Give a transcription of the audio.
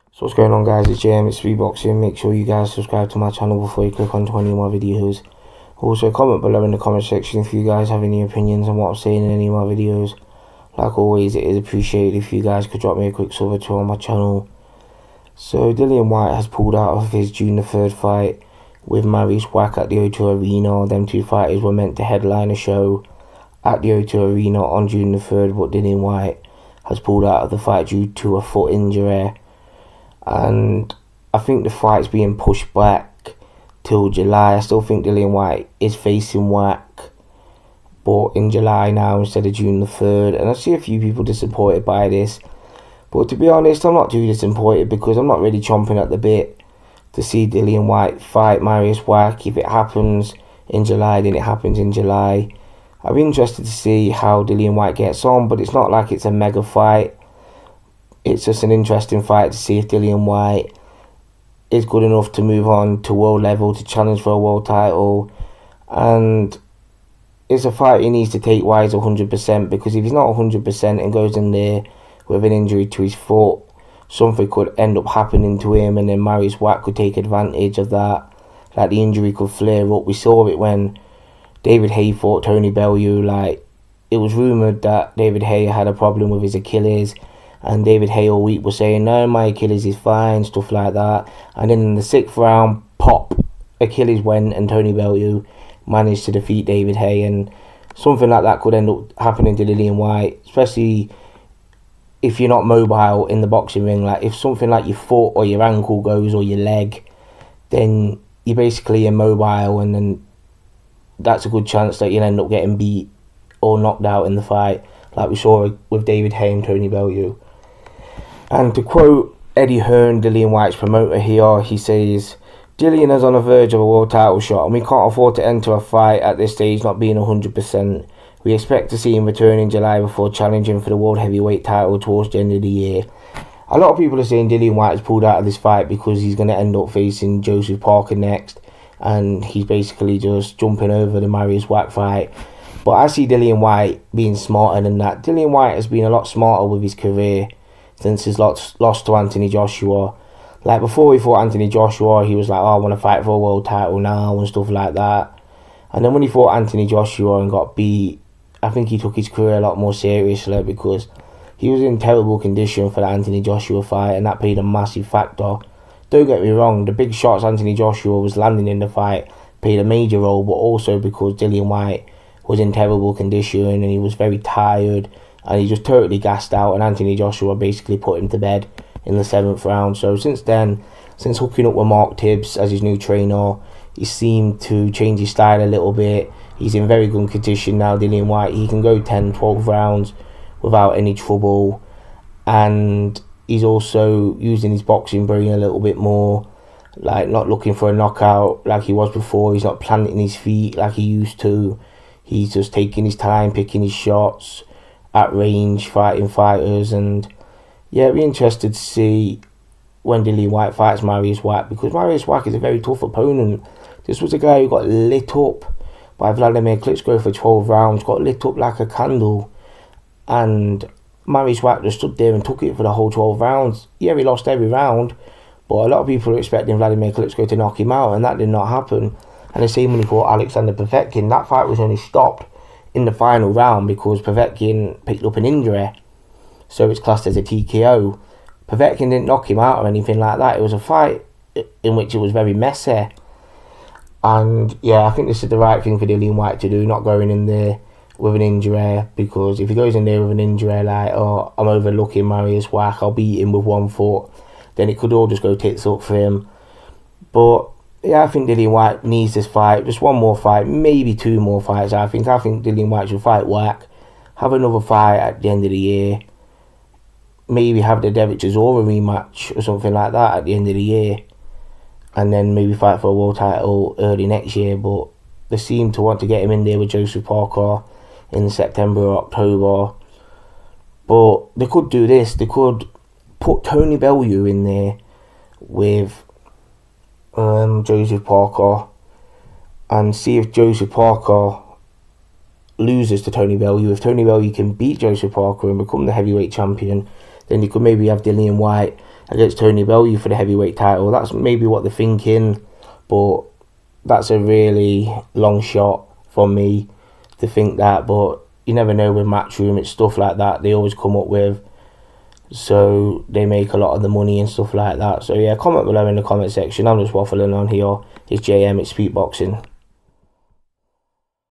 So what's going on, guys? It's JM, it's Boxing. Make sure you guys subscribe to my channel before you click on 20 more videos. Also comment below in the comment section if you guys have any opinions on what I'm saying in any of my videos. Like always, it is appreciated if you guys could drop me a quick sub or two on my channel. So Dillian Whyte has pulled out of his June the 3rd fight with Mariusz Wach at the O2 Arena. Them two fighters were meant to headline a show at the O2 Arena on June the 3rd, but Dillian Whyte has pulled out of the fight due to a foot injury. And I think the fight's being pushed back till July. I still think Dillian Whyte is facing Wach, but in July now instead of June the 3rd. And I see a few people disappointed by this. But to be honest, I'm not too disappointed because I'm not really chomping at the bit to see Dillian Whyte fight Mariusz Wach. If it happens in July, then it happens in July. I'll be interested to see how Dillian Whyte gets on, but it's not like it's a mega fight. It's just an interesting fight to see if Dillian Whyte is good enough to move on to world level, to challenge for a world title. And it's a fight he needs to take wise 100%, because if he's not 100% and goes in there with an injury to his foot, something could end up happening to him, and then Mariusz Wach could take advantage of that. Like, the injury could flare up. We saw it when David Haye fought Tony Bellew. Like, it was rumoured that David Haye had a problem with his Achilles, and David Haye all week was saying, no, my Achilles is fine, stuff like that. And then in the 6th round, pop, Achilles went, and Tony Bellew managed to defeat David Haye. And something like that could end up happening to Dillian Whyte, especially if you're not mobile in the boxing ring. Like, if something like your foot or your ankle goes, or your leg, then you're basically immobile, and then that's a good chance that you'll end up getting beat or knocked out in the fight, like we saw with David Haye and Tony Bellew. And to quote Eddie Hearn, Dillian Whyte's promoter here, he says, Dillian is on the verge of a world title shot, and we can't afford to enter a fight at this stage not being 100%. We expect to see him return in July before challenging for the world heavyweight title towards the end of the year. A lot of people are saying Dillian Whyte has pulled out of this fight because he's going to end up facing Joseph Parker next, and he's basically just jumping over the Mariusz Wach fight. But I see Dillian Whyte being smarter than that. Dillian Whyte has been a lot smarter with his career since his loss to Anthony Joshua. Like, before he fought Anthony Joshua, he was like, oh, I want to fight for a world title now and stuff like that. And then when he fought Anthony Joshua and got beat, I think he took his career a lot more seriously, because he was in terrible condition for the Anthony Joshua fight, and that played a massive factor. Don't get me wrong, the big shots Anthony Joshua was landing in the fight played a major role, but also because Dillian Whyte was in terrible condition and he was very tired, and he just totally gassed out, and Anthony Joshua basically put him to bed in the 7th round. So since then, since hooking up with Mark Tibbs as his new trainer, he seemed to change his style a little bit. He's in very good condition now, Dillian Whyte. He can go 10, 12 rounds without any trouble, and he's also using his boxing brain a little bit more, like not looking for a knockout like he was before. He's not planting his feet like he used to. He's just taking his time, picking his shots at range, fighting fighters. And yeah, it'll be interested to see when Dillian Whyte fights Mariusz Wach, because Mariusz Wach is a very tough opponent. This was a guy who got lit up by Vladimir Klitschko for 12 rounds, got lit up like a candle, and Mariusz Wach just stood there and took it for the whole 12 rounds. Yeah, he lost every round, but a lot of people were expecting Vladimir Klitschko to knock him out, and that did not happen. And the same when he fought Alexander Povetkin. That fight was only stopped in the final round because Povetkin picked up an injury, so it's classed as a TKO. Povetkin didn't knock him out or anything like that. It was a fight in which it was very messy. And yeah, I think this is the right thing for Dillian Whyte to do, not going in there with an injury, because if he goes in there with an injury like, oh, I'm overlooking Mariusz Wach, I'll beat him with 1 foot, then it could all just go tits up for him. But yeah, I think Dillian Whyte needs this fight, just one more fight, maybe 2 more fights. I think Dillian Whyte should fight Wach, have another fight at the end of the year, maybe have the Derek Chisora rematch or something like that at the end of the year, and then maybe fight for a world title early next year. But they seem to want to get him in there with Joseph Parker in September or October. But they could do this, they could put Tony Bellew in there with Joseph Parker, and see if Joseph Parker loses to Tony Bellew. If Tony Bellew can beat Joseph Parker and become the heavyweight champion, then you could maybe have Dillian Whyte against Tony Bellew for the heavyweight title. That's maybe what they're thinking, but that's a really long shot for me to think that. But you never know with Matchroom, it's stuff like that they always come up with, so they make a lot of the money and stuff like that. So yeah, comment below in the comment section. I'm just waffling on here. It's JM, it's Speed Boxing.